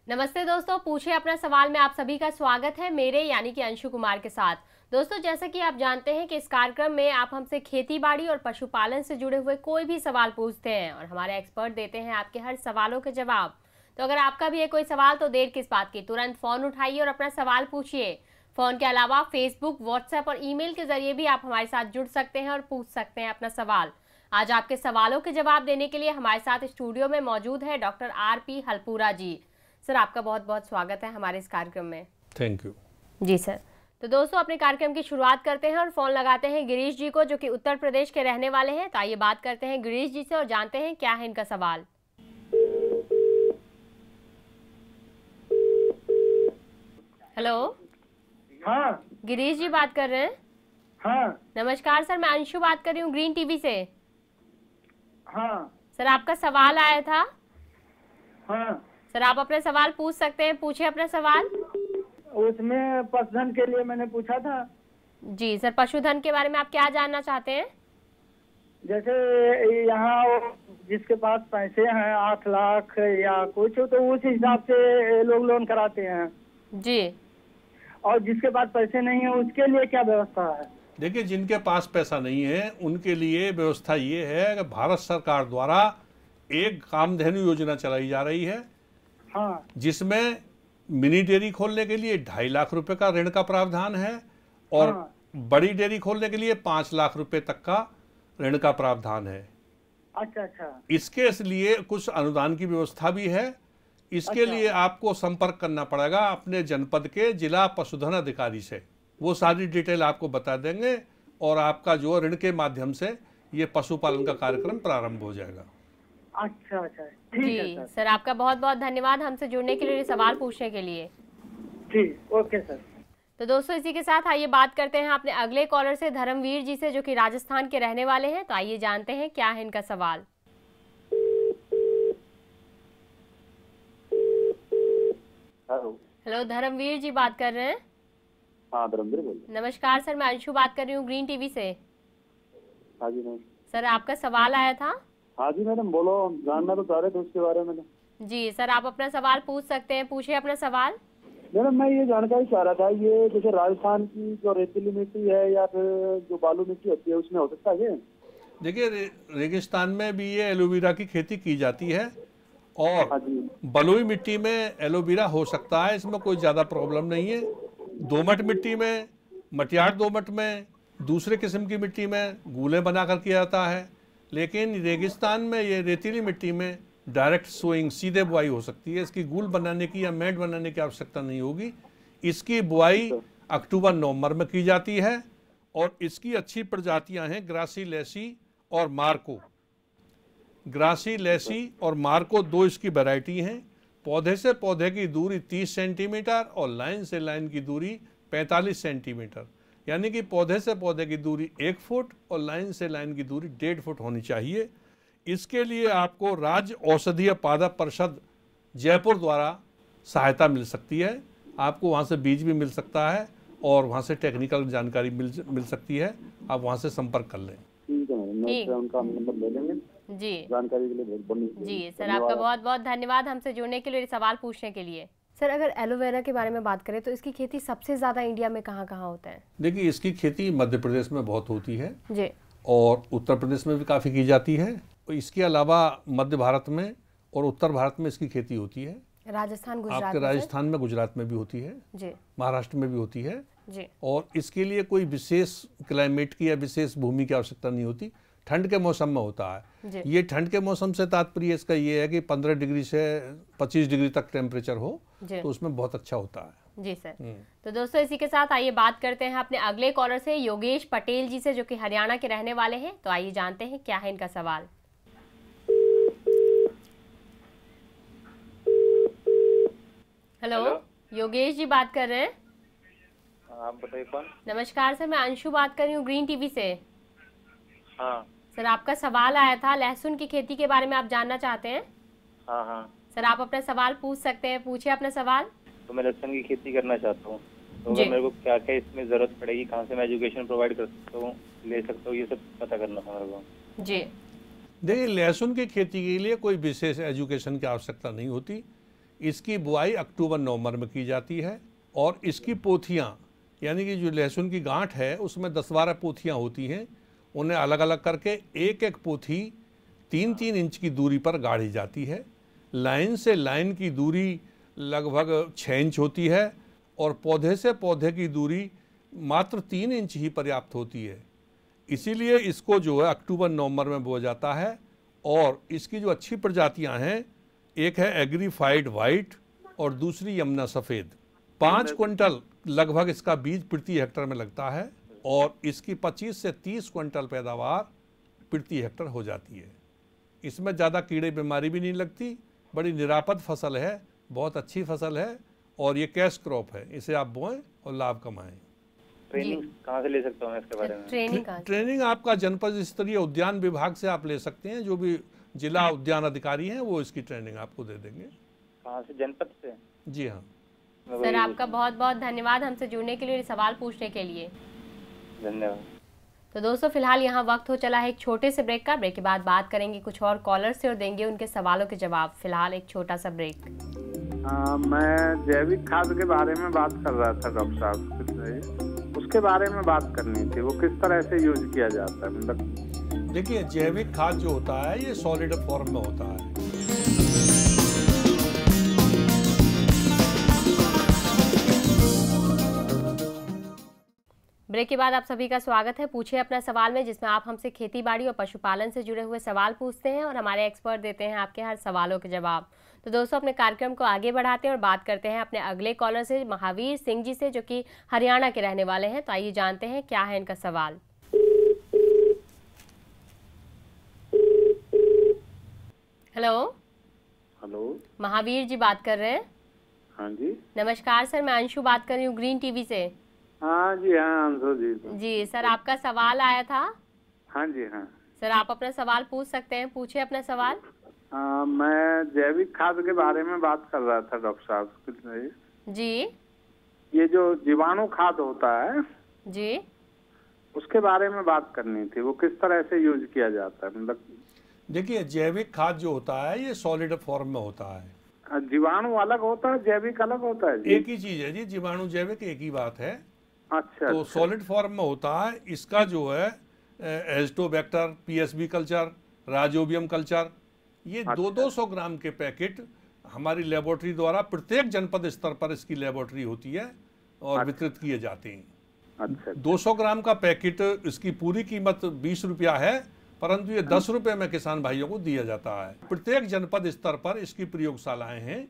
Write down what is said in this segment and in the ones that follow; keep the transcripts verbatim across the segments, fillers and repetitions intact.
नमस्ते दोस्तों, पूछे अपना सवाल में आप सभी का स्वागत है मेरे यानी कि अंशु कुमार के साथ। दोस्तों, जैसा कि आप जानते हैं कि इस कार्यक्रम में आप हमसे खेती बाड़ी और पशुपालन से जुड़े हुए कोई भी सवाल पूछते हैं और हमारे एक्सपर्ट देते हैं आपके हर सवालों के जवाब। तो अगर आपका भी है कोई सवाल तो देर किस बात की, तुरंत फोन उठाइए और अपना सवाल पूछिए। फोन के अलावा फेसबुक, व्हाट्सएप और ईमेल के जरिए भी आप हमारे साथ जुड़ सकते हैं और पूछ सकते हैं अपना सवाल। आज आपके सवालों के जवाब देने के लिए हमारे साथ स्टूडियो में मौजूद है doctor R P Halpura ji. Sir, आपका बहुत बहुत स्वागत है हमारे इस कार्यक्रम में। थैंक यू जी सर। तो दोस्तों, अपने कार्यक्रम की शुरुआत करते हैं और फोन लगाते हैं गिरीश जी को, जो कि उत्तर प्रदेश के रहने वाले हैं। तो आइए बात करते हैं गिरीश जी से और जानते हैं क्या है इनका सवाल। हेलो। हाँ। गिरीश जी बात कर रहे हैं? हाँ। नमस्कार सर, मैं अंशु बात कर रही हूँ ग्रीन टीवी से। हाँ। सर, आपका सवाल आया था। हाँ। सर, आप अपने सवाल पूछ सकते हैं, पूछिए अपना सवाल। उसमें पशुधन के लिए मैंने पूछा था। जी सर, पशुधन के बारे में आप क्या जानना चाहते हैं? जैसे यहाँ जिसके पास पैसे हैं आठ लाख या कुछ, तो उस हिसाब से लोग लोन कराते हैं जी। और जिसके पास पैसे नहीं है उसके लिए क्या व्यवस्था है? देखिए, जिनके पास पैसा नहीं है उनके लिए व्यवस्था ये है कि भारत सरकार द्वारा एक कामधेनु योजना चलाई जा रही है। हाँ। जिसमें मिनी डेयरी खोलने के लिए ढाई लाख रुपए का ऋण का प्रावधान है और हाँ। बड़ी डेयरी खोलने के लिए पांच लाख रुपए तक का ऋण का प्रावधान है। अच्छा अच्छा। इसके लिए कुछ अनुदान की व्यवस्था भी है। इसके अच्छा। लिए आपको संपर्क करना पड़ेगा अपने जनपद के जिला पशुधन अधिकारी से। वो सारी डिटेल आपको बता देंगे और आपका जो ऋण के माध्यम से ये पशुपालन का कार्यक्रम प्रारंभ हो जाएगा। अच्छा अच्छा, ठीक है जी सर। सर, आपका बहुत बहुत धन्यवाद हमसे जुड़ने के लिए, सवाल पूछने के लिए। ठीक, ओके सर। तो दोस्तों, इसी के साथ आइए बात करते हैं अपने अगले कॉलर से, धर्मवीर जी से, जो कि राजस्थान के रहने वाले हैं। तो आइए जानते हैं क्या है इनका सवाल। हेलो। हेलो, धर्मवीर जी बात कर रहे हैं? हाँ, धर्मवीर बोल रहे। नमस्कार सर, मैं अंशु बात कर रही हूँ ग्रीन टीवी से। हाँ जी मैम। सर, आपका सवाल आया था। हाँ जी मैडम, बोलो, जानना तो चाह रहे थे उसके बारे में। जी सर, आप अपना सवाल पूछ सकते हैं, पूछिए अपना सवाल। मैडम, मैं ये जानकारी चाह रहा था, ये जैसे राजस्थान की जो रेतीली मिट्टी है या फिर जो बालू मिट्टी होती है उसमें हो सकता है? देखिए, रे, रेगिस्तान में भी ये एलोवेरा की खेती की जाती है और हाँ जी। बलुई मिट्टी में एलोवेरा हो सकता है, इसमें कोई ज़्यादा प्रॉब्लम नहीं है। दोमट मिट्टी में, मटियार दोमट में, दूसरे किस्म की मिट्टी में गूले बनाकर किया जाता है। लेकिन रेगिस्तान में ये रेतीली मिट्टी में डायरेक्ट सोइंग, सीधे बुआई हो सकती है। इसकी गूल बनाने की या मैट बनाने की आवश्यकता नहीं होगी। इसकी बुआई अक्टूबर नवंबर में की जाती है और इसकी अच्छी प्रजातियां हैं ग्रासी लेसी और मार्को। ग्रासी लेसी और मार्को दो इसकी वैरायटी हैं। पौधे से पौधे की दूरी तीस सेंटीमीटर और लाइन से लाइन की दूरी पैंतालीस सेंटीमीटर, यानी कि पौधे से पौधे की दूरी एक फुट और लाइन से लाइन की दूरी डेढ़ फुट होनी चाहिए। इसके लिए आपको राज्य औषधीय पादप परिषद जयपुर द्वारा सहायता मिल सकती है। आपको वहाँ से बीज भी मिल सकता है और वहाँ से टेक्निकल जानकारी मिल मिल सकती है। आप वहाँ से संपर्क कर लें। ठीक है मैडम, मैं उनका नंबर ले लेंगे जी। जानकारी के लिए बहुत बहुत जी सर, आपका बहुत बहुत धन्यवाद हमसे जुड़ने के लिए, सवाल पूछने के लिए। सर, अगर एलोवेरा के बारे में बात करें तो इसकी खेती सबसे ज्यादा इंडिया में कहाँ कहाँ होता है? देखिए, इसकी खेती मध्य प्रदेश में बहुत होती है जी, और उत्तर प्रदेश में भी काफ़ी की जाती है। इसके अलावा मध्य भारत में और उत्तर भारत में इसकी खेती होती है। राजस्थान, गुजरात आपके में राजस्थान में, गुजरात में भी होती है जी, महाराष्ट्र में भी होती है जी। और इसके लिए कोई विशेष क्लाइमेट की या विशेष भूमि की आवश्यकता नहीं होती। ठंड के मौसम में होता है ये। ठंड के मौसम से तात्पर्य इसका ये है कि पंद्रह डिग्री से पच्चीस डिग्री तक टेम्परेचर हो तो उसमें बहुत अच्छा होता है। जी सर। तो दोस्तों, इसी के साथ आइए बात करते हैं अपने अगले कॉलर से, योगेश पटेल जी से, जो कि हरियाणा के रहने वाले हैं। तो आइए जानते हैं क्या है इनका सवाल। हेलो, योगेश जी बात कर रहे हैं? आप बताइए कौन? नमस्कार सर, मैं अंशु बात कर रही हूँ ग्रीन टीवी से। हाँ सर, आपका सवाल आया था, लहसुन की खेती के बारे में आप जानना चाहते हैं? हाँ हाँ। सर, आप अपना सवाल पूछ सकते हैं, पूछिए अपना सवाल। तो मैं लहसुन की खेती करना चाहता हूँ, तो जी। मेरे को क्या क्या इसमें जरूरत पड़ेगी, कहाँ से मैं एजुकेशन प्रोवाइड कर सकता हूँ, ले सकता हूँ, ये सब पता करना था मेरे को। जी। देखिए, लहसुन की खेती के लिए कोई विशेष एजुकेशन की आवश्यकता नहीं होती। इसकी बुआई अक्टूबर नवंबर में की जाती है और इसकी पोथियाँ यानी कि जो लहसुन की गांठ है उसमें दस बारह पोथियाँ होती हैं, उन्हें अलग अलग करके एक एक पोथी तीन तीन इंच की दूरी पर गाड़ी जाती है। लाइन से लाइन की दूरी लगभग छः इंच होती है और पौधे से पौधे की दूरी मात्र तीन इंच ही पर्याप्त होती है। इसीलिए इसको जो है अक्टूबर नवंबर में बोया जाता है। और इसकी जो अच्छी प्रजातियां हैं, एक है एग्रीफाइड वाइट और दूसरी यमुना सफ़ेद। पाँच क्विंटल लगभग इसका बीज प्रति हेक्टर में लगता है और इसकी पच्चीस से तीस क्विंटल पैदावार प्रति हेक्टर हो जाती है। इसमें ज़्यादा कीड़े बीमारी भी नहीं लगती, बड़ी निरापद फसल है, बहुत अच्छी फसल है और ये कैश क्रॉप है। इसे आप बोएं और लाभ कमाएं। ट्रेनिंग कहाँ से ले सकता हूँ मैं इसके बारे में? ट्रेनिंग कहाँ से? ट्रेनिंग आपका जनपद स्तरीय उद्यान विभाग से आप ले सकते हैं। जो भी जिला उद्यान अधिकारी हैं वो इसकी ट्रेनिंग आपको दे देंगे। कहाँ से? जनपद से? जी हाँ सर, आपका बहुत बहुत धन्यवाद हमसे जुड़ने के लिए, सवाल पूछने के लिए। धन्यवाद। तो दोस्तों फिलहाल यहाँ वक्त हो चला है एक छोटे से ब्रेक का। ब्रेक के बाद बात करेंगे कुछ और कॉलर से और देंगे उनके सवालों के जवाब। फिलहाल एक छोटा सा ब्रेक। आ, मैं जैविक खाद के बारे में बात कर रहा था डॉक्टर साहब, उसके बारे में बात करनी थी। वो किस तरह से यूज किया जाता है? मतलब देखिए, जैविक खाद जो होता है ये सॉलिड फॉर्म में होता है। ब्रेक के बाद आप सभी का स्वागत है पूछिए अपना सवाल में, जिसमें आप हमसे खेती बाड़ी और पशुपालन से जुड़े हुए सवाल पूछते हैं और हमारे एक्सपर्ट देते हैं आपके हर सवालों के जवाब। तो दोस्तों अपने कार्यक्रम को आगे बढ़ाते हैं और बात करते हैं अपने अगले कॉलर से, महावीर सिंह जी से, जो कि हरियाणा के रहने वाले हैं। तो आइए जानते हैं क्या है इनका सवाल। हेलो हेलो, महावीर जी बात कर रहे हैं? हाँ जी। नमस्कार सर, मैं अंशु बात कर रही हूँ ग्रीन टीवी से। हाँ जी, हाँ अंशु जी। जी सर, आपका सवाल आया था। हाँ जी, हाँ सर आप अपना सवाल पूछ सकते हैं, पूछिए अपना सवाल। आ, मैं जैविक खाद के बारे में बात कर रहा था डॉक्टर साहब जी। ये जो जीवाणु खाद होता है जी, उसके बारे में बात करनी थी। वो किस तरह से यूज किया जाता है? मतलब देखिए, जैविक खाद जो होता है ये सॉलिड फॉर्म में होता है। जीवाणु अलग होता है, जैविक अलग होता है जी? एक ही चीज है जी, जीवाणु जैविक एक ही बात है। अच्छा। तो अच्छा। सॉलिड फॉर्म में होता है। इसका जो है azotobacter, PSB culture, rhizobium culture, ये अच्छा। दो दो सौ ग्राम के पैकेट हमारी लेबोरेटरी द्वारा प्रत्येक जनपद स्तर पर इसकी लेबोरेटरी होती है और अच्छा। वितरित किए जाते हैं। अच्छा। दो सौ ग्राम का पैकेट, इसकी पूरी कीमत बीस रुपया है, परंतु ये दस रुपये में किसान भाइयों को दिया जाता है। प्रत्येक जनपद स्तर पर इसकी प्रयोगशालाएं हैं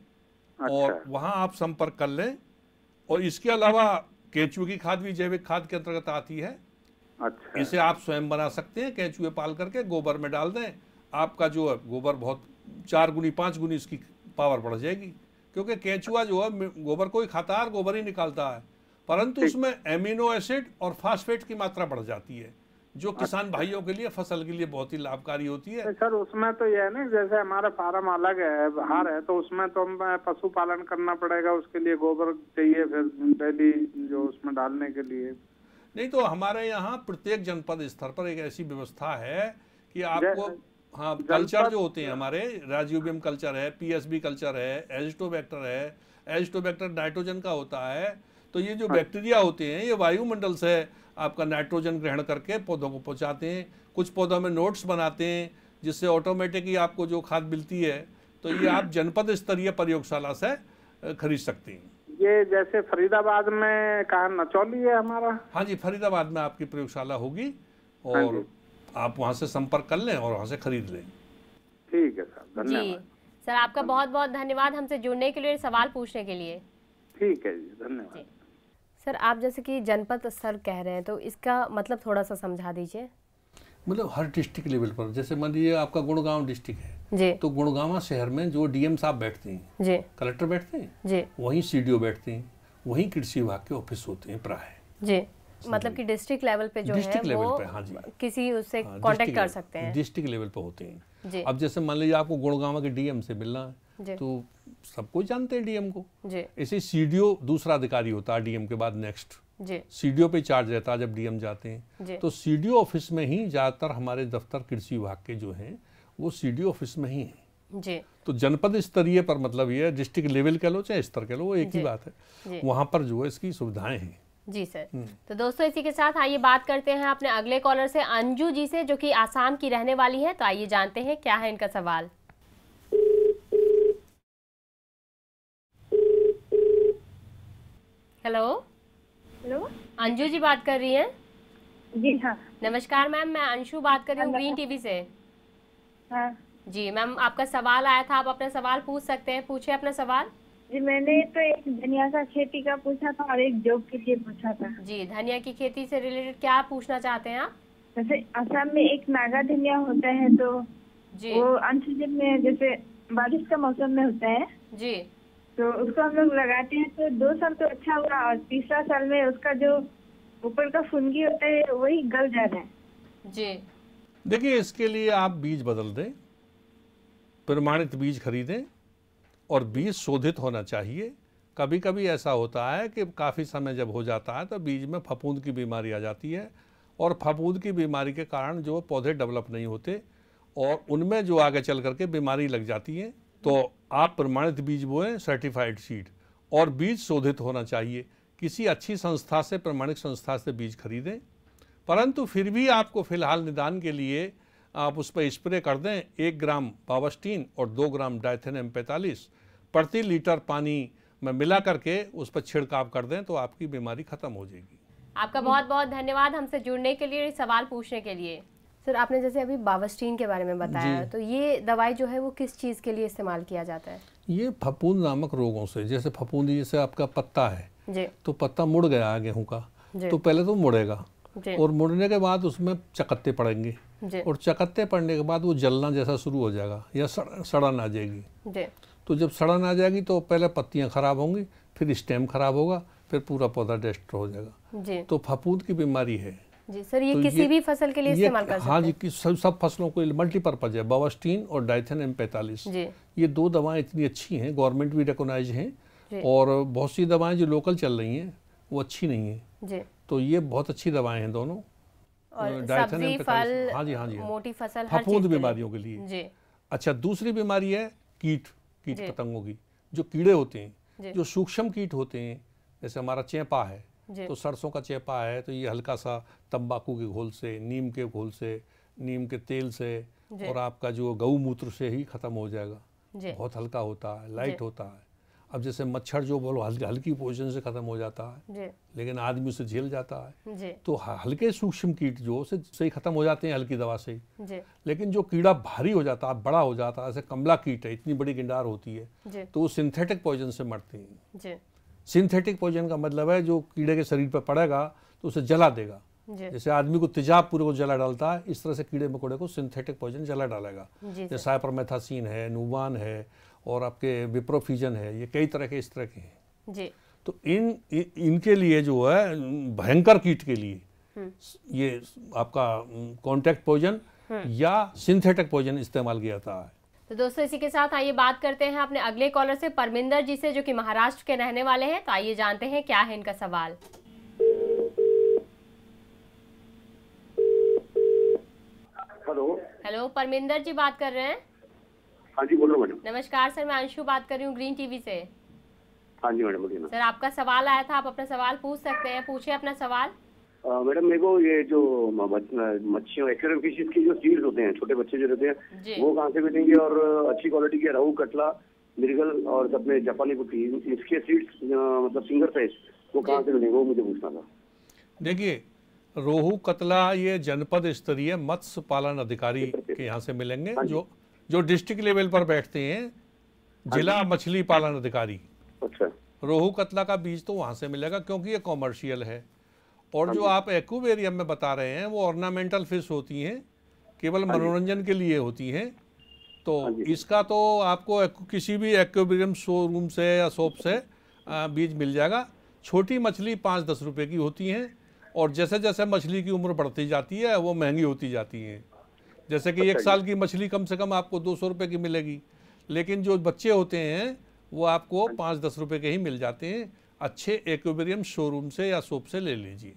और अच्छा। वहां आप संपर्क कर लें। और इसके अलावा केंचुए की खाद भी जैविक खाद के अंतर्गत आती है। अच्छा। इसे आप स्वयं बना सकते हैं, केंचुए पाल करके गोबर में डाल दें, आपका जो है गोबर बहुत चार गुनी पाँच गुनी इसकी पावर बढ़ जाएगी। क्योंकि केंचुआ जो है गोबर को ही खाता है, गोबर ही निकालता है, परंतु उसमें एमिनो एसिड और फास्फेट की मात्रा बढ़ जाती है, जो किसान भाइयों के लिए, फसल के लिए बहुत ही लाभकारी होती है। सर उसमें तो ये है ना, जैसे हमारा फार्म अलग है, बाहर है, तो उसमें तो हमें पशुपालन करना पड़ेगा, उसके लिए गोबर चाहिए फिर डेली जो उसमें डालने के लिए। नहीं तो हमारे यहाँ प्रत्येक जनपद स्तर पर एक ऐसी व्यवस्था है कि आपको, हाँ, कल्चर जो होते हैं हमारे, राइजोबियम कल्चर है, पीएसबी कल्चर है, एजिटोबैक्टर है। एजिटोबैक्टर नाइट्रोजन का होता है। तो ये जो बैक्टीरिया होते हैं ये वायुमंडल से आपका नाइट्रोजन ग्रहण करके पौधों को पहुंचाते हैं। कुछ पौधों में नोट्स बनाते हैं जिससे ऑटोमेटिक ही आपको जो खाद मिलती है। तो ये आप जनपद स्तरीय प्रयोगशाला से खरीद सकते हैं। ये जैसे फरीदाबाद में कहा नचौली है हमारा। हाँ जी, फरीदाबाद में आपकी प्रयोगशाला होगी और आप वहाँ से संपर्क कर लें और वहाँ से खरीद लें। ठीक है सर, जी धन्यवाद। सर, आपका बहुत बहुत धन्यवाद हमसे जुड़ने के लिए, सवाल पूछने के लिए। ठीक है जी, धन्यवाद। सर आप जैसे कि जनपद स्तर कह रहे हैं, तो इसका मतलब थोड़ा सा समझा दीजिए। मतलब हर डिस्ट्रिक्ट लेवल पर, जैसे मान लीजिए आपका गुड़गांव डिस्ट्रिक्ट है जी, तो गुड़गांव शहर में जो डीएम साहब बैठते हैं जी, कलेक्टर बैठते हैं जी, वहीं सीडीओ बैठते हैं, वहीं कृषि विभाग के ऑफिस होते हैं प्राय। जी, मतलब कि डिस्ट्रिक्ट लेवल पे जो है लेवल वो पे, हाँ जी, किसी उससे हाँ, कांटेक्ट कर सकते हैं। डिस्ट्रिक्ट लेवल पे होते हैं जी, अब जैसे मान लीजिए आपको गुड़गांव के डीएम से मिलना है जी, तो सबको जानते हैं डीएम को। जी, ऐसे सीडीओ दूसरा अधिकारी होता है डीएम के बाद नेक्स्ट, जी, सीडीओ पे चार्ज रहता है जब डीएम जाते हैं। जी, तो सीडीओ ऑफिस में ही ज़्यादातर हमारे दफ्तर कृषि विभाग के जो हैं वो सीडीओ ऑफिस में ही हैं। जी। तो जनपद स्तरीय पर मतलब ये डिस्ट्रिक्ट लेवल कह लो चाहे स्तर कह लो, वो एक ही बात है, वहाँ पर जो है इसकी सुविधाएं हैं। जी सर। तो दोस्तों इसी के साथ आइए बात करते हैं अपने अगले कॉलर से, अंजू जी से, जो कि आसाम की रहने वाली है। तो आइए जानते हैं क्या है इनका सवाल। हेलो हेलो, अंजू जी बात कर रही हैं? जी हाँ। नमस्कार मैम, मैं अंशु बात कर रही हूँ ग्रीन टीवी से। हाँ जी मैम, आपका सवाल आया था, आप अपना सवाल पूछ सकते हैं, पूछे अपना सवाल। जी, मैंने तो एक धनिया का खेती का पूछा था और एक जॉब के लिए पूछा था। जी, धनिया की खेती से रिलेटेड क्या पूछना चाहते हैं आप? जैसे असम में एक नागा धनिया होता है, तो जी वो अन सीजन में, जैसे बारिश का मौसम में होता है, जी तो उसको हम लोग लगाते हैं तो दो साल तो अच्छा हुआ, और तीसरा साल में उसका जो ऊपर का फुनगी होता है वही गल जा रहा है। जी। देखिए, इसके लिए आप बीज बदल दें, प्रमाणित बीज खरीदें और बीज शोधित होना चाहिए। कभी कभी ऐसा होता है कि काफ़ी समय जब हो जाता है तो बीज में फफूंद की बीमारी आ जाती है, और फफूंद की बीमारी के कारण जो पौधे डेवलप नहीं होते और उनमें जो आगे चल करके बीमारी लग जाती है। तो आप प्रमाणित बीज बोएं, सर्टिफाइड सीड, और बीज शोधित होना चाहिए। किसी अच्छी संस्था से, प्रमाणित संस्था से बीज खरीदें। परंतु फिर भी आपको फिलहाल निदान के लिए आप उस पर स्प्रे कर दें, एक ग्राम बावस्टीन और दो ग्राम डाइथेन एम पैंतालीस प्रति लीटर पानी में मिला करके उस पर छिड़काव कर दें, तो आपकी बीमारी खत्म हो जाएगी। आपका बहुत बहुत धन्यवाद हमसे जुड़ने के लिए, सवाल पूछने के लिए। सर, आपने जैसे अभी बावस्टीन के बारे में बताया, तो ये दवाई जो है वो किस चीज़ के लिए इस्तेमाल किया जाता है? ये फफूंद नामक रोगों से, जैसे फफूंदी, जैसे आपका पत्ता है जी, तो पत्ता मुड़ गया है गेहूं का, तो पहले तो मुड़ेगा, और मुड़ने के बाद उसमें चकत्ते पड़ेंगे, और चकत्ते पड़ने के बाद वो जलना जैसा शुरू हो जाएगा या सड़, सड़न आ जाएगी जी। तो जब सड़न आ जाएगी तो पहले पत्तियां खराब होंगी, फिर स्टेम खराब होगा, फिर पूरा पौधा डिस्ट्रॉय हो जाएगा। जी। तो फफूंद की बीमारी है। जी सर, ये तो किसी ये, भी फसल के लिए इस्तेमाल कर सकते हैं? हाँ जी, कि सब सब फसलों को मल्टीपर्पज है। बावस्टीन और डाइथेन एम पैंतालीस, ये दो दवाएं इतनी अच्छी हैं, गवर्नमेंट भी रिकॉग्नाइज हैं, और बहुत सी दवाएं जो लोकल चल रही हैं वो अच्छी नहीं है। तो ये बहुत अच्छी दवाएं हैं दोनों। और सब्जी, फल, हाँ जी हाँ जी, मोटी फसल, फफूंद बीमारियों के लिए जी। अच्छा, दूसरी बीमारी है कीट कीट पतंगों की। जो कीड़े होते हैं, जो सूक्ष्म कीट होते हैं, जैसे हमारा चेपा है, तो सरसों का चेपा है, तो ये हल्का सा तंबाकू के घोल से, नीम के घोल से, नीम के तेल से, और आपका जो गौमूत्र से ही खत्म हो जाएगा। बहुत हल्का होता है, लाइट होता है। अब जैसे मच्छर जो बोलो हल्की हल्की पोजीशन से खत्म हो जाता है, लेकिन आदमी उसे झेल जाता है। तो हल्के सूक्ष्म कीट जो से सही खत्म हो जाते हैं हल्की दवा से ही। लेकिन जो कीड़ा भारी हो जाता है, बड़ा हो जाता है, जैसे कमला कीट है, इतनी बड़ी गिंडार होती है, तो वो सिंथेटिक पॉइजन से मरते हैं। सिंथेटिक पॉइजन का मतलब है जो कीड़े के शरीर पर पड़ेगा तो उसे जला देगा। जैसे आदमी को तेजाब पूरे को जला डालता है, इस तरह से कीड़े मकोड़े को सिंथेटिक पॉइजन जला डालेगा। जैसे साइपरमेथासिन है, नूवान है, और आपके विप्रोफिजन है, ये कई तरह के इस तरह के हैं जी। तो इन इ, इनके लिए जो है भयंकर कीट के लिए ये आपका कॉन्टैक्ट पॉइजन या सिंथेटिक पॉइजन इस्तेमाल किया जाता है। तो दोस्तों इसी के साथ आइए बात करते हैं अपने अगले कॉलर से, परमिंदर जी से, जो कि महाराष्ट्र के रहने वाले हैं। तो आइए जानते हैं क्या है इनका सवाल। हेलो हेलो, परमिंदर जी बात कर रहे हैं? हाँ जी, बोलो मैडम। नमस्कार सर, मैं अंशु बात कर रही हूँ ग्रीन टीवी से। हाँ जी मैडम, बोलिए ना। सर, आपका सवाल आया था, आप अपना सवाल पूछ सकते हैं, पूछे अपना सवाल। मैडम, मेरे को ये जो मच्छियों एक्वेरियम फिशेस की जो सीड्स होते हैं, छोटे बच्चे जो रहते हैं, वो कहाँ से मिलेंगे, और अच्छी क्वालिटी के रहू, कटला, मिर्गल और अपने जापानी पुट्टी, इसके सीड्स मतलब सिंगल साइज, वो कहाँ से मिलेंगे, वो मुझे पूछना था। देखिए, रोहू, कतला ये जनपद स्तरीय मत्स्य पालन अधिकारी के यहाँ से मिलेंगे, जो जो डिस्ट्रिक्ट लेवल पर बैठते हैं, जिला मछली पालन अधिकारी। अच्छा। रोहू कतला का बीज तो वहाँ से मिलेगा, क्योंकि ये कॉमर्शियल है। और जो आप एक्वेरियम में बता रहे हैं वो ऑर्नामेंटल फिश होती हैं, केवल मनोरंजन के लिए होती हैं। तो इसका तो आपको किसी भी एक्वेरियम शोरूम से या शॉप से बीज मिल जाएगा। छोटी मछली पाँच दस रुपए की होती हैं, और जैसे जैसे मछली की उम्र बढ़ती जाती है वो महंगी होती जाती हैं। जैसे कि एक साल की मछली कम से कम आपको दो सौ रुपये की मिलेगी, लेकिन जो बच्चे होते हैं वो आपको पाँच दस रुपये के ही मिल जाते हैं। अच्छे एक्वेरियम शोरूम से या शॉप से ले लीजिए।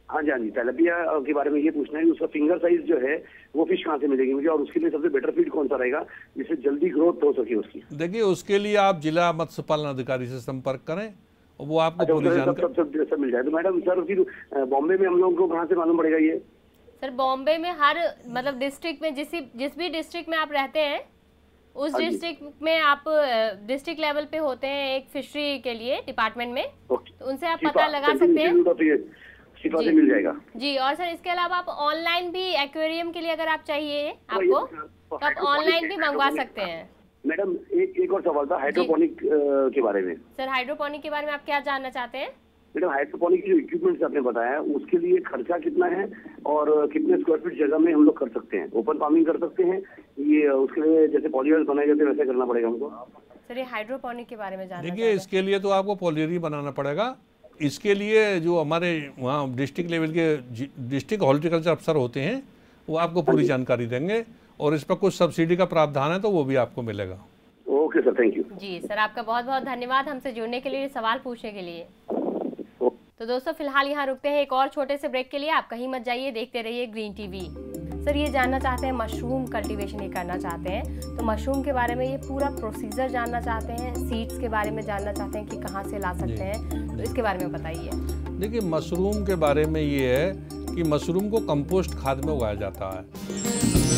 हाँ जी हाँ जी, तेलापिया के बारे में ये पूछना है कि उसका फिंगर साइज जो है वो फिश कहाँ से मिलेगी मुझे, और उसके लिए सबसे बेटर फीड कौन सा रहेगा जिससे जल्दी ग्रोथ हो सके उसकी। देखिए, उसके लिए आप जिला मत्स्य पालन अधिकारी से संपर्क करें और वो आपको अच्छा, पूरी सब जानकारी सब सब सब मिल जाए। तो मैडम सर फिर बॉम्बे में हम लोगों को कहाँ से मालूम पड़ेगा ये? सर बॉम्बे में हर मतलब डिस्ट्रिक्ट में जिस जिस भी डिस्ट्रिक्ट में आप रहते हैं उस डिस्ट्रिक्ट में आप डिस्ट्रिक्ट लेवल पे होते हैं एक फिशरी के लिए डिपार्टमेंट में, तो उनसे आप पता लगा सकते हैं शिफा से मिल जाएगा जी। और सर इसके अलावा आप ऑनलाइन भी एक्वेरियम के लिए अगर आप चाहिए आपको तो आप ऑनलाइन भी मंगवा सकते हैं। मैडम एक एक और सवाल था हाइड्रोपोनिक के बारे में। सर हाइड्रोपोनिक के बारे में आप क्या जानना चाहते हैं? मैडम हाइड्रोपोनिक की जो इक्विपमेंट्स आपने बताया उसके लिए खर्चा कितना है और कितने स्क्वायर फीट जगह में हम लोग कर सकते हैं? ओपन फार्मिंग कर सकते हैं ये, उसके लिए जैसे पॉलीहाउस बनाए जाते हैं वैसे करना पड़ेगा हमको? सर ये हाइड्रोपोनिक के बारे में जानना देखिए, इसके लिए तो आपको पॉलीरी बनाना पड़ेगा। इसके लिए जो हमारे वहाँ डिस्ट्रिक्ट लेवल के डिस्ट्रिक्ट हॉर्टिकल्चर अफसर होते हैं वो आपको पूरी जानकारी देंगे और इस पर कुछ सब्सिडी का प्रावधान है तो वो भी आपको मिलेगा। Okay sir, thank you. जी सर, आपका बहुत बहुत धन्यवाद हमसे जुड़ने के लिए, सवाल पूछने के लिए। तो दोस्तों फिलहाल यहाँ रुकते हैं एक और छोटे से ब्रेक के लिए, आप कहीं मत जाइए, देखते रहिए ग्रीन टीवी। सर ये जानना चाहते हैं मशरूम कल्टीवेशन ये करना चाहते हैं, तो मशरूम के बारे में ये पूरा प्रोसीजर जानना चाहते हैं, सीड्स के बारे में जानना चाहते हैं कि कहाँ से ला सकते हैं, तो इसके बारे में बताइए। देखिए, मशरूम के बारे में ये है कि मशरूम को कंपोस्ट खाद में उगाया जाता है।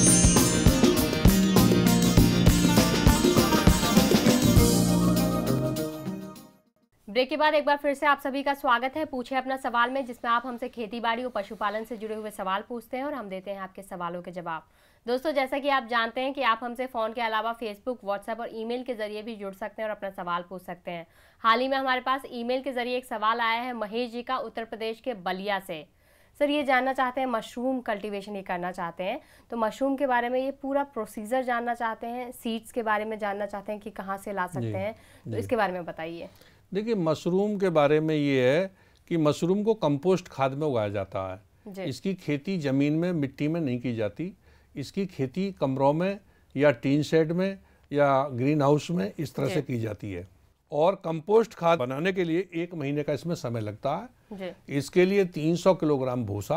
ब्रेक के बाद एक बार फिर से आप सभी का स्वागत है पूछे अपना सवाल में, जिसमें आप हमसे खेतीबाड़ी और पशुपालन से जुड़े हुए सवाल पूछते हैं और हम देते हैं आपके सवालों के जवाब। दोस्तों जैसा कि आप जानते हैं कि आप हमसे फ़ोन के अलावा फेसबुक, व्हाट्सएप और ईमेल के जरिए भी जुड़ सकते हैं और अपना सवाल पूछ सकते हैं। हाल ही में हमारे पास ईमेल के जरिए एक सवाल आया है महेश जी का, उत्तर प्रदेश के बलिया से। सर ये जानना चाहते हैं मशरूम कल्टीवेशन ये करना चाहते हैं, तो मशरूम के बारे में ये पूरा प्रोसीजर जानना चाहते हैं, सीड्स के बारे में जानना चाहते हैं कि कहाँ से ला सकते हैं, तो इसके बारे में बताइए। देखिए, मशरूम के बारे में ये है कि मशरूम को कंपोस्ट खाद में उगाया जाता है। इसकी खेती ज़मीन में मिट्टी में नहीं की जाती, इसकी खेती कमरों में या टीन शेड में या ग्रीन हाउस में इस तरह से की जाती है। और कंपोस्ट खाद बनाने के लिए एक महीने का इसमें समय लगता है। इसके लिए तीन सौ किलोग्राम भूसा,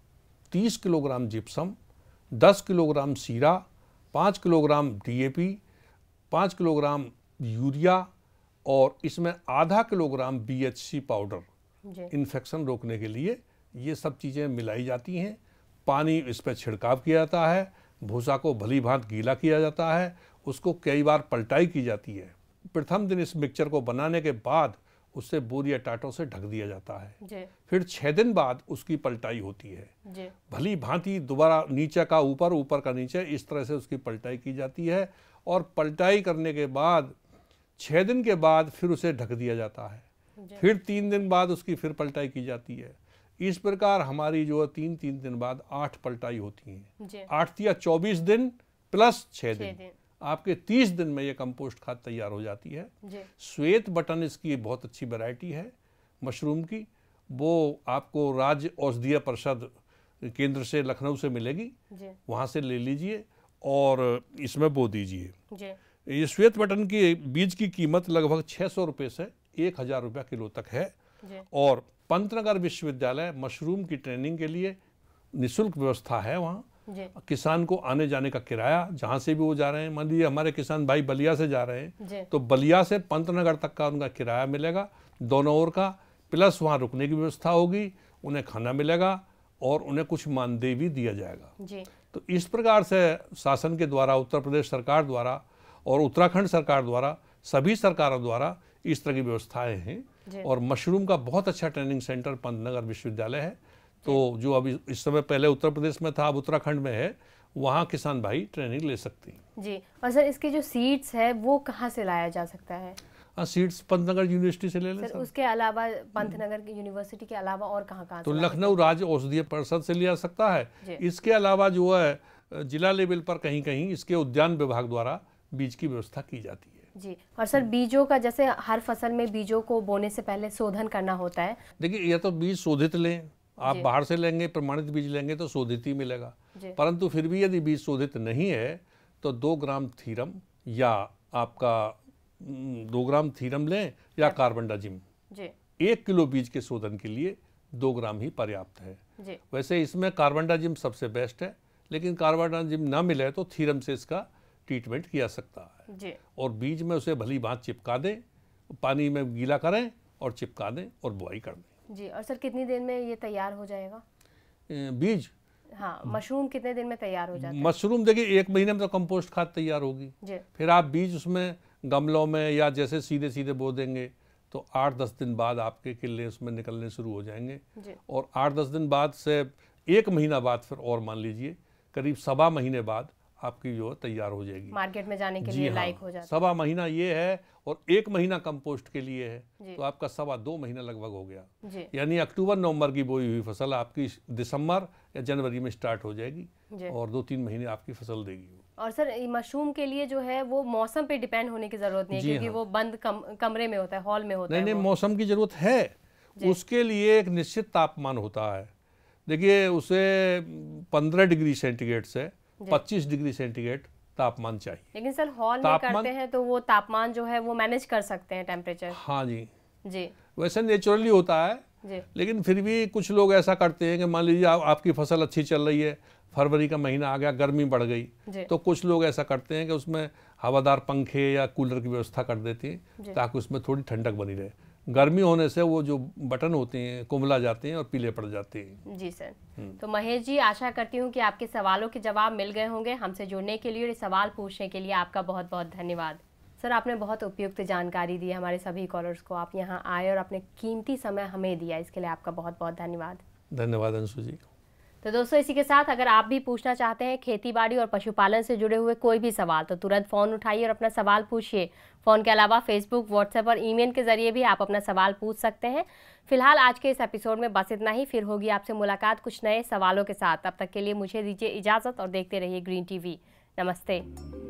तीस किलोग्राम जिप्सम, दस किलोग्राम सीरा, पाँच किलोग्राम डी ए पी, पाँच किलोग्राम यूरिया और इसमें आधा kilogram B H C powder infection रोकने के लिए ये सब चीज़ें मिलाई जाती हैं। पानी इस पर छिड़काव किया जाता है, भूसा को भली भांत गीला किया जाता है, उसको कई बार पलटाई की जाती है। प्रथम दिन इस मिक्सचर को बनाने के बाद उससे बोरी या टाटों से ढक दिया जाता है। फिर छः दिन बाद उसकी पलटाई होती है, भली भांति दोबारा नीचे का ऊपर, ऊपर का नीचे, इस तरह से उसकी पलटाई की जाती है। और पलटाई करने के बाद छः दिन के बाद फिर उसे ढक दिया जाता है, फिर तीन दिन बाद उसकी फिर पलटाई की जाती है। इस प्रकार हमारी जो है तीन तीन दिन बाद आठ पलटाई होती हैं। आठ या चौबीस दिन प्लस छः दिन, दिन आपके तीस दिन में ये कंपोस्ट खाद तैयार हो जाती है। श्वेत बटन इसकी बहुत अच्छी वैरायटी है मशरूम की, वो आपको राज्य औषधीय परिषद केंद्र से लखनऊ से मिलेगी, वहाँ से ले लीजिए और इसमें बो दीजिए। ये श्वेत बटन की बीज की कीमत लगभग छः सौ रुपये से एक हज़ार रुपया किलो तक है। और पंतनगर विश्वविद्यालय मशरूम की ट्रेनिंग के लिए निःशुल्क व्यवस्था है। वहाँ किसान को आने जाने का किराया, जहाँ से भी वो जा रहे हैं, मान लीजिए हमारे किसान भाई बलिया से जा रहे हैं तो बलिया से पंतनगर तक का उनका किराया मिलेगा दोनों ओर का, प्लस वहाँ रुकने की व्यवस्था होगी, उन्हें खाना मिलेगा और उन्हें कुछ मानदेय भी दिया जाएगा। तो इस प्रकार से शासन के द्वारा, उत्तर प्रदेश सरकार द्वारा और उत्तराखंड सरकार द्वारा, सभी सरकारों द्वारा इस तरह की व्यवस्थाएं हैं। और मशरूम का बहुत अच्छा ट्रेनिंग सेंटर पंतनगर विश्वविद्यालय है, तो जो अभी इस समय पहले उत्तर प्रदेश में था अब उत्तराखंड में है, वहाँ किसान भाई ट्रेनिंग ले सकते हैं। जी। और सर इसके जो सीड्स है वो कहाँ से लाया जा सकता है? हाँ, सीड्स पंतनगर यूनिवर्सिटी से ले लें। सर उसके अलावा पंतनगर की यूनिवर्सिटी के अलावा और कहाँ कहाँ? तो लखनऊ राज्य औषधीय परिषद से लिया सकता है। इसके अलावा जो है जिला लेवल पर कहीं कहीं इसके उद्यान विभाग द्वारा बीज की व्यवस्था की जाती है। जी। और सर बीजों का, जैसे हर फसल में बीजों को बोने से पहले शोधन करना होता है। देखिए, यह तो बीज शोधित लें, आप बाहर से लेंगे, प्रमाणित बीज लेंगे तो शोधित ही मिलेगा, परंतु फिर भी यदि बीज शोधित नहीं है तो दो ग्राम थीरम या आपका दो ग्राम थीरम लें या कार्बनडाजिम एक किलो बीज के शोधन के लिए दो ग्राम ही पर्याप्त है। जी। वैसे इसमें कार्बेंडाजिम सबसे बेस्ट है, लेकिन कार्बेंडाजिम ना मिले तो थीरम से इसका ट्रीटमेंट किया सकता है। जी। और बीज में उसे भली भांत चिपका दें, पानी में गीला करें और चिपका दें और बुआई कर दें। जी। और सर कितनी देर में ये तैयार हो जाएगा बीज? हाँ, मशरूम कितने दिन में तैयार हो जाता है? मशरूम देखिए एक महीने में तो कंपोस्ट खाद तैयार होगी। जी। फिर आप बीज उसमें गमलों में या जैसे सीधे सीधे बो देंगे तो आठ दस दिन बाद आपके किले उसमें निकलने शुरू हो जाएंगे। जी। और आठ दस दिन बाद से एक महीना बाद फिर और मान लीजिए करीब सवा महीने बाद आपकी जो तैयार हो जाएगी, मार्केट में जाने के लिए लायक हो जाता है। सवा महीना ये है और एक महीना कंपोस्ट के लिए है, तो आपका सवा दो महीना लगभग हो गया। यानी अक्टूबर नवंबर की बोई हुई फसल आपकी दिसंबर या जनवरी में स्टार्ट हो जाएगी और दो तीन महीने आपकी फसल देगी। और सर मशरूम के लिए जो है वो मौसम पे डिपेंड होने की जरूरत नहीं है, क्योंकि हाँ। वो बंद कम, कमरे में होता है, हॉल में होता नहीं, है। नहीं नहीं मौसम की जरूरत है, उसके लिए एक निश्चित तापमान होता है। देखिए उसे पंद्रह डिग्री सेंटीग्रेड से पच्चीस डिग्री सेंटीग्रेड तापमान चाहिए। लेकिन सर हॉल में करते हैं तो वो तापमान जो है वो मैनेज कर सकते हैं टेम्परेचर। हाँ जी जी। वैसे नेचुरली होता है जी। लेकिन फिर भी कुछ लोग ऐसा करते हैं कि मान लीजिए आप, आपकी फसल अच्छी चल रही है, फरवरी का महीना आ गया, गर्मी बढ़ गई, तो कुछ लोग ऐसा करते हैं कि उसमें हवादार पंखे या कूलर की व्यवस्था कर देते हैं ताकि उसमें थोड़ी ठंडक बनी रहे। गर्मी होने से वो जो बटन होते हैं कुमला जाते हैं और पीले पड़ जाते हैं। जी सर। तो महेश जी, आशा करती हूँ कि आपके सवालों के जवाब मिल गए होंगे। हमसे जुड़ने के लिए और सवाल पूछने के लिए आपका बहुत बहुत धन्यवाद। सर आपने बहुत उपयुक्त जानकारी दी हमारे सभी कॉलर्स को। आप यहाँ आए और अपने कीमती समय हमें दिया, इसके लिए आपका बहुत बहुत धन्यवाद। धन्यवाद अंशु जी। तो दोस्तों इसी के साथ अगर आप भी पूछना चाहते हैं खेतीबाड़ी और पशुपालन से जुड़े हुए कोई भी सवाल तो तुरंत फ़ोन उठाइए और अपना सवाल पूछिए। फ़ोन के अलावा फेसबुक, व्हाट्सएप और ईमेल के जरिए भी आप अपना सवाल पूछ सकते हैं। फिलहाल आज के इस एपिसोड में बस इतना ही। फिर होगी आपसे मुलाकात कुछ नए सवालों के साथ। तब तक के लिए मुझे दीजिए इजाज़त और देखते रहिए ग्रीन टीवी। नमस्ते।